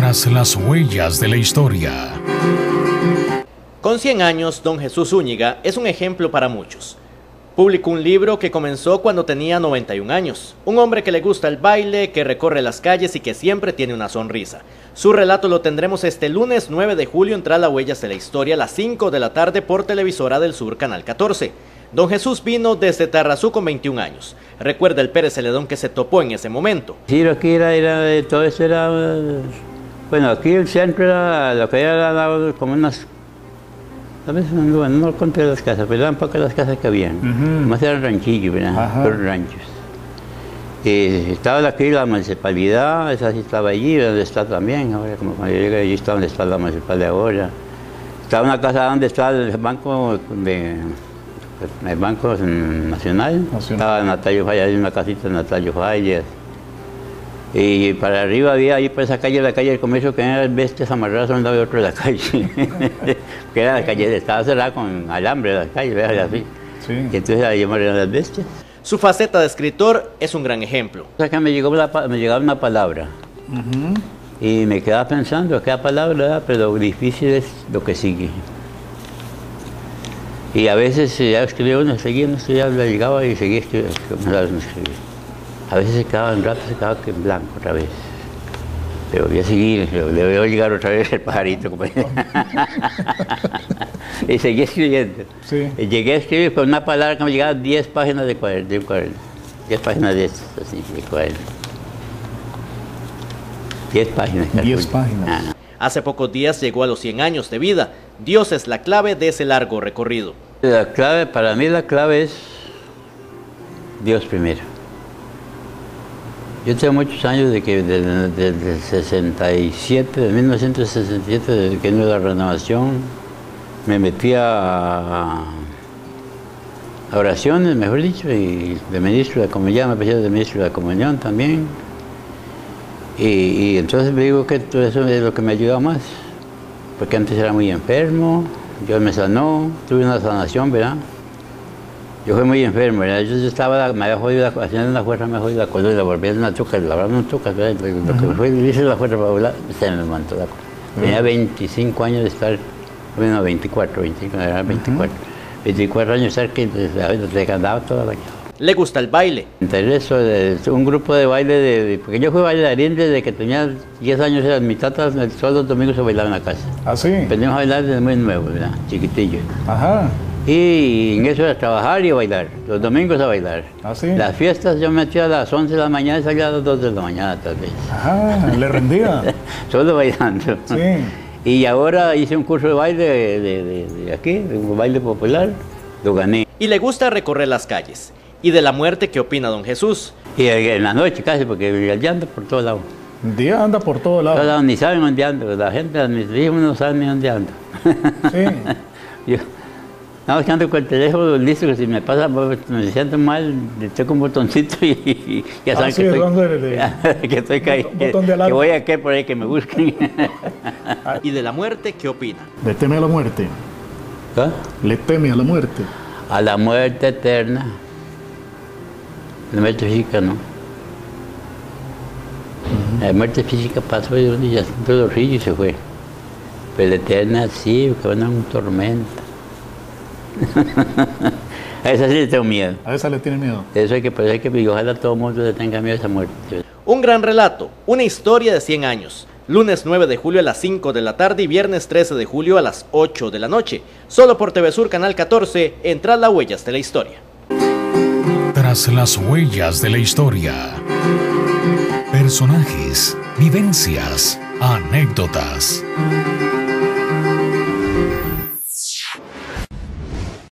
Tras las huellas de la historia. Con 100 años, don Jesús Zúñiga es un ejemplo para muchos. Publicó un libro que comenzó cuando tenía 91 años. Un hombre que le gusta el baile, que recorre las calles y que siempre tiene una sonrisa. Su relato lo tendremos este lunes 9 de julio en Tras las huellas de la historia a las 5 de la tarde por Televisora del Sur, Canal 14. Don Jesús vino desde Tarrazú con 21 años. Recuerda el Pérez Celedón que se topó en ese momento. Sí, aquí todo eso era, bueno, aquí el centro era, lo que era como unas, a veces no conté las casas, pero eran pocas las casas que habían. Más eran ranchillos, ¿verdad? Los ranchos. Estaba aquí la municipalidad, esa sí estaba allí, donde está también, ahora como cuando yo llegué allí está donde está la municipalidad ahora. Estaba una casa donde está el Banco Nacional. Estaba Natalio Fallas, hay una casita de Natalio Fallas. Y para arriba había ahí por esa calle, la calle del comercio, que eran bestias amarradas a un lado y otro de la calle. Que era la calle, estaba cerrada con alambre la calle, ¿verdad? Así. Sí. Y entonces ahí amarraron las bestias. Su faceta de escritor es un gran ejemplo. O sea que me llegaba una palabra. Y me quedaba pensando, aquella palabra, ¿verdad? Pero lo difícil es lo que sigue. Y a veces ya escribía uno, seguía, no estudiaba, llegaba y seguía escribiendo. A veces se quedaba un rato, se quedaba en blanco otra vez. Pero voy a seguir, le voy a llegar otra vez el pajarito. Y seguí escribiendo. Sí. Y llegué a escribir con una palabra que me llegaba 10 páginas de un cuaderno. 10 páginas de estos, así, de cuaderno. 10 páginas. 10 páginas. Hace pocos días llegó a los 100 años de vida. Dios es la clave de ese largo recorrido. La clave, para mí la clave es Dios primero. Yo tengo muchos años de que desde el 67, de 1967, desde que vino la renovación, me metí a oraciones, mejor dicho, y de ministro de la comunión, me empecé de ministro de la comunión también. Y entonces me digo que todo eso es lo que me ayuda más, porque antes era muy enfermo, Dios me sanó, tuve una sanación, ¿verdad? Yo fui muy enfermo, ¿verdad? Yo estaba, me había jodido, haciendo una fuerza, me había jodido la columna, la volví a una tuca, la verdad no tuca, ¿verdad? Lo que fue, hice la fuerza para volar, se me levantó la columna. Tenía 25 años de estar, bueno, 24, 25, era 24. 24 años de estar que desde andaba toda la vida. Le gusta el baile. Eso, un grupo de baile, porque yo fui bailarín desde que tenía 10 años, era mi tata, todos los domingos se bailaba en la casa. ¿Ah, sí? Aprendimos a bailar desde muy nuevo, ¿verdad? Chiquitillo. Ajá. Y en eso era trabajar y bailar, los domingos a bailar. ¿Ah, sí? Las fiestas yo me metía a las 11 de la mañana y salía a las 2 de la mañana tal vez. Ajá, ¿le rendía? Solo bailando. Sí. Y ahora hice un curso de baile de aquí, un baile popular, lo gané. Y le gusta recorrer las calles. ¿Y de la muerte qué opina don Jesús? Y en la noche casi, porque ya anda por todos lados. Un día anda por todos lados. Ni saben dónde ando, la gente, mis hijos no saben ni dónde ando. Sí. Yo, nada más que ando con el teléfono listo, que si me pasa, me siento mal, le toco un botoncito y ya saben sí, que estoy caído, que voy a caer por ahí, que me busquen. ¿Y de la muerte qué opina? ¿Le teme a la muerte? ¿Ah? ¿Le teme a la muerte? A la muerte eterna. La muerte física no. La muerte física pasó y un día todo el río y se fue. Pero la eterna sí, porque van a un tormento. A esa sí le tengo miedo. ¿A esa le tiene miedo? Eso hay que ojalá todo el mundo le tenga miedo a esa muerte. Un gran relato, una historia de 100 años. Lunes 9 de julio a las 5 de la tarde y viernes 13 de julio a las 8 de la noche. Solo por TV Sur, Canal 14, en Tras las huellas de la historia. Tras las huellas de la historia. Personajes, vivencias, anécdotas.